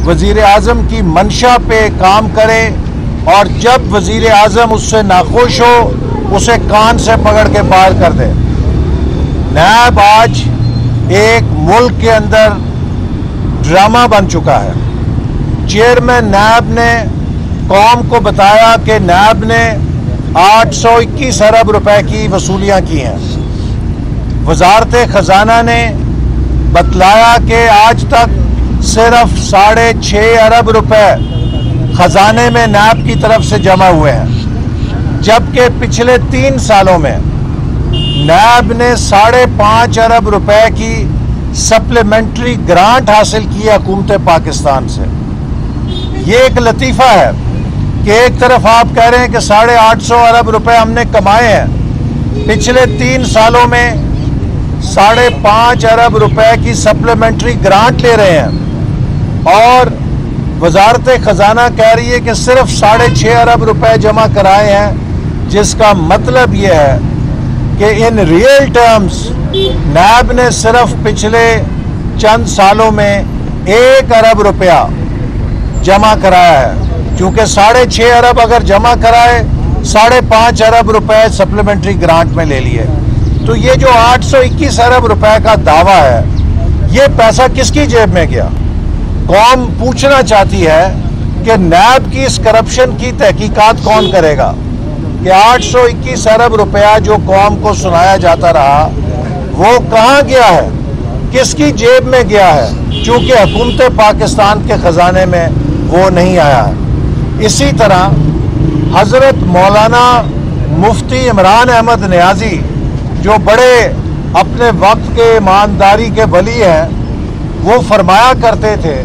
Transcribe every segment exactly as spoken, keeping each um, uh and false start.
वज़ीर आज़म की मंशा पे काम करे और जब वज़ीर आज़म उससे नाखुश हो उसे कान से पकड़ के बाहर कर दे। नैब आज एक मुल्क के अंदर ड्रामा बन चुका है। चेयरमैन नैब ने कौम को बताया कि नैब ने आठ सौ इक्कीस अरब रुपए की वसूलियां की हैं। वजारत खजाना ने बतलाया कि आज तक सिर्फ साढ़े छः अरब रुपए खजाने में नैब की तरफ से जमा हुए हैं, जबकि पिछले तीन सालों में नैब ने साढ़े पाँच अरब रुपए की सप्लीमेंट्री ग्रांट हासिल की है हुकूमत पाकिस्तान से। ये एक लतीफ़ा है कि एक तरफ आप कह रहे हैं कि साढ़े आठ सौ अरब रुपए हमने कमाए हैं, पिछले तीन सालों में साढ़े पाँच अरब रुपए की सप्लीमेंट्री ग्रांट ले रहे हैं, और वजारत खजाना कह रही है कि सिर्फ साढ़े छः अरब रुपए जमा कराए हैं, जिसका मतलब ये है कि इन रियल टर्म्स नैब ने सिर्फ पिछले चंद सालों में एक अरब रुपया जमा कराया है, क्योंकि साढ़े छः अरब अगर जमा कराए साढ़े पाँच अरब रुपए सप्लीमेंट्री ग्रांट में ले लिए। तो ये जो आठ सौ इक्कीस अरब रुपए का दावा है, ये पैसा किसकी जेब में गया? कौम पूछना चाहती है कि नैब की इस करप्शन की तहकीकात कौन करेगा कि आठ सौ इक्कीस अरब रुपया जो कौम को सुनाया जाता रहा वो कहाँ गया है, किसकी जेब में गया है, क्योंकि हुकूमत पाकिस्तान के ख़जाने में वो नहीं आया है। इसी तरह हज़रत मौलाना मुफ्ती इमरान अहमद नियाज़ी जो बड़े अपने वक्त के ईमानदारी के वली हैं, वो फरमाया करते थे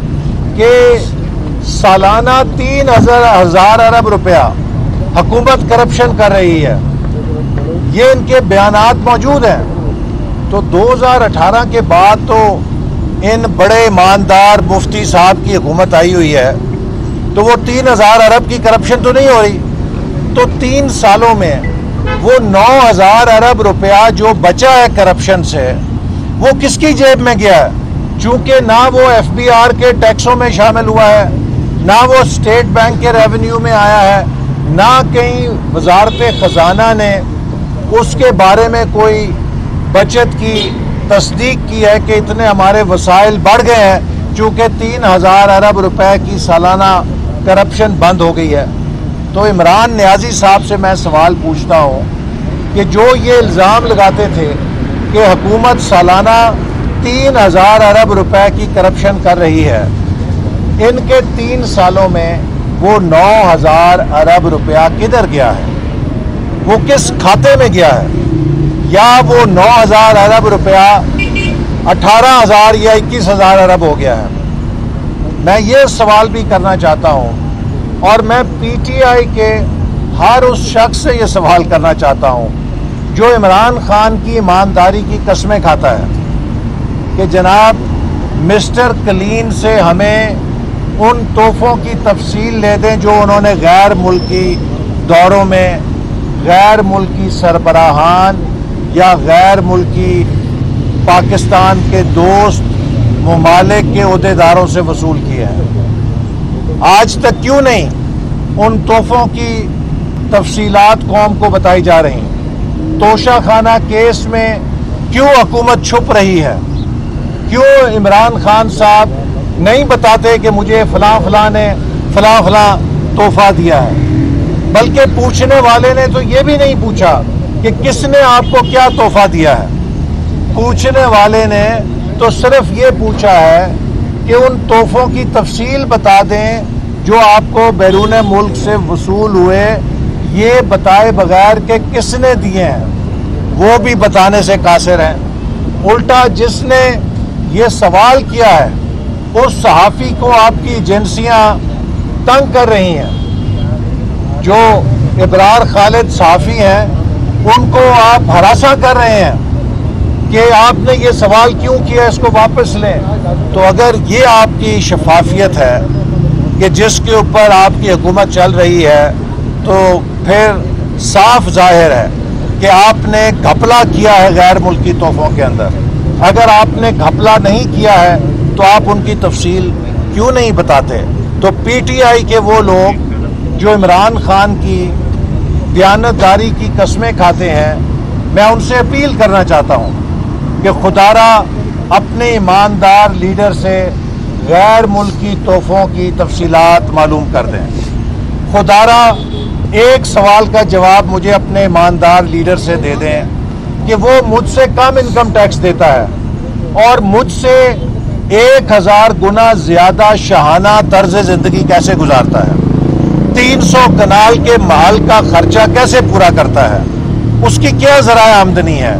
कि सालाना तीन हजार हजार अरब रुपया हुकूमत करप्शन कर रही है। ये इनके बयानात मौजूद हैं। तो दो हज़ार अठारह के बाद तो इन बड़े ईमानदार मुफ्ती साहब की हुकूमत आई हुई है, तो वो तीन हजार अरब की करप्शन तो नहीं हो रही। तो तीन सालों में वो नौ हजार अरब रुपया जो बचा है करप्शन से, वो किसकी जेब में गया है? चूंकि ना वो एफ बी आर के टैक्सों में शामिल हुआ है, ना वो स्टेट बैंक के रेवेन्यू में आया है, ना कहीं वजारत खजाना ने उसके बारे में कोई बचत की तस्दीक की है कि इतने हमारे वसाइल बढ़ गए हैं, चूँकि तीन हजार अरब रुपए की सालाना करप्शन बंद हो गई है। तो इमरान नियाज़ी साहब से मैं सवाल पूछता हूँ कि जो ये इल्ज़ाम लगाते थे कि हुकूमत सालाना तीन हजार अरब रुपए की करप्शन कर रही है, इनके तीन सालों में वो नौ हजार अरब रुपया किधर गया है, वो किस खाते में गया है? या वो नौ हजार अरब रुपया अठारह हजार या इक्कीस हजार अरब हो गया है? मैं ये सवाल भी करना चाहता हूँ, और मैं पी टी आई के हर उस शख्स से ये सवाल करना चाहता हूँ जो इमरान खान की ईमानदारी की कस्में खाता है कि जनाब मिस्टर क्लीन से हमें उन तोहफ़ों की तफसील ले दें जो उन्होंने गैर मुल्की दौरों में गैर मुल्की सरबराहान या गैर मुल्की पाकिस्तान के दोस्त ममालिक के ओहदेदारों से वसूल किए हैं। आज तक क्यों नहीं उन तोहफ़ों की तफसीलात कौम को बताई जा रही? तोशा खाना केस में क्यों हुकूमत छुप रही है? क्यों इमरान खान साहब नहीं बताते कि मुझे फ़लाँ फ़लाँ ने फ़लाँ फ़लाँ तोहफ़ा दिया है? बल्कि पूछने वाले ने तो ये भी नहीं पूछा कि किसने आपको क्या तोहफ़ा दिया है। पूछने वाले ने तो सिर्फ ये पूछा है कि उन तोहफ़ों की तफसील बता दें जो आपको बैरून मुल्क से वसूल हुए, ये बताए बगैर के किसने दिए हैं, वो भी बताने से कासिर हैं। उल्टा जिसने ये सवाल किया है उस सहाफ़ी को आपकी एजेंसियां तंग कर रही हैं। जो इब्रार खालिद सहाफ़ी हैं उनको आप हरासा कर रहे हैं कि आपने ये सवाल क्यों किया, इसको वापस लें। तो अगर ये आपकी शफाफियत है कि जिसके ऊपर आपकी हुकूमत चल रही है, तो फिर साफ जाहिर है कि आपने घपला किया है गैर मुल्की तोहफ़ों के अंदर। अगर आपने घपला नहीं किया है तो आप उनकी तफसील क्यों नहीं बताते? तो पीटीआई के वो लोग जो इमरान खान की दयानतदारी की कस्में खाते हैं, मैं उनसे अपील करना चाहता हूं कि खुदारा अपने ईमानदार लीडर से गैर मुल्की तोहफों की तफसीलात मालूम कर दें। खुदारा एक सवाल का जवाब मुझे अपने ईमानदार लीडर से दे दें कि वो मुझसे कम इनकम टैक्स देता है और मुझसे एक हजार गुना ज्यादा शाहाना तर्ज जिंदगी कैसे गुजारता है, तीन सौ कनाल के महल का खर्चा कैसे पूरा करता है, उसकी क्या ज़राए आमदनी है।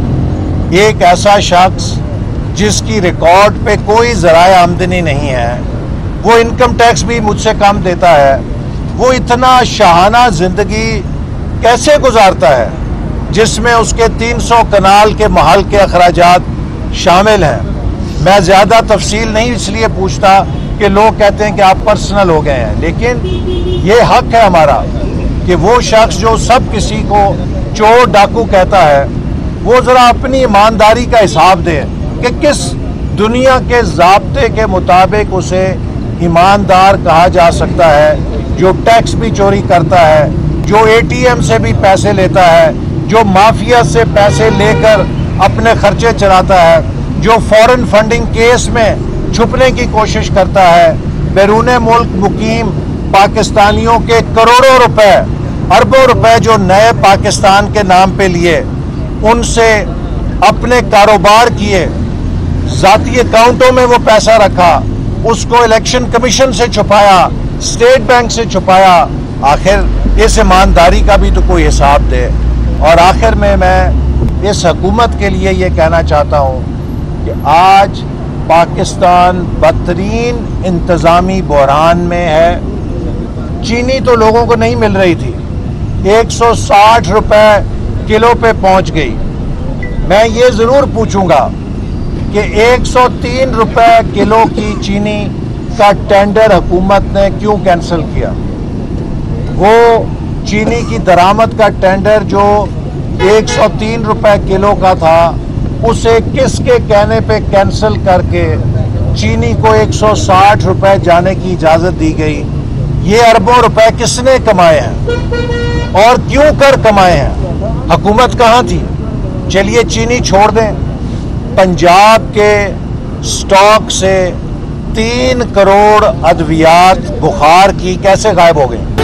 एक ऐसा शख्स जिसकी रिकॉर्ड पे कोई ज़राए आमदनी नहीं है, वो इनकम टैक्स भी मुझसे कम देता है, वो इतना शाहाना जिंदगी कैसे गुजारता है जिसमें उसके तीन सौ कनाल के महल के अखराजात शामिल हैं। मैं ज़्यादा तफसील नहीं इसलिए पूछता कि लोग कहते हैं कि आप पर्सनल हो गए हैं, लेकिन ये हक है हमारा कि वो शख्स जो सब किसी को चोर डाकू कहता है, वो ज़रा अपनी ईमानदारी का हिसाब दे कि किस दुनिया के ज़ाब्ते के मुताबिक उसे ईमानदार कहा जा सकता है, जो टैक्स भी चोरी करता है, जो एटीएम से भी पैसे लेता है, जो माफिया से पैसे लेकर अपने खर्चे चलाता है, जो फॉरेन फंडिंग केस में छुपने की कोशिश करता है, बैरून मुल्क मुकीम पाकिस्तानियों के करोड़ों रुपए, अरबों रुपए जो नए पाकिस्तान के नाम पे लिए, उनसे अपने कारोबार किए, जाती अकाउंटों में वो पैसा रखा, उसको इलेक्शन कमीशन से छुपाया, स्टेट बैंक से छुपाया। आखिर इस ईमानदारी का भी तो कोई हिसाब दे। और आखिर में मैं इस हुकूमत के लिए ये कहना चाहता हूँ कि आज पाकिस्तान बदतरीन इंतज़ामी बहरान में है। चीनी तो लोगों को नहीं मिल रही थी, एक सौ साठ रुपए किलो पे पहुंच गई। मैं ये ज़रूर पूछूंगा कि एक सौ तीन रुपए किलो की चीनी का टेंडर हुकूमत ने क्यों कैंसिल किया? वो चीनी की दरामद का टेंडर जो एक सौ तीन रुपए किलो का था, उसे किसके कहने पे कैंसिल करके चीनी को एक सौ साठ रुपए जाने की इजाज़त दी गई? ये अरबों रुपए किसने कमाए हैं और क्यों कर कमाए हैं? हुकूमत कहाँ थी? चलिए चीनी छोड़ दें, पंजाब के स्टॉक से तीन करोड़ अद्वियात बुखार की कैसे गायब हो गई?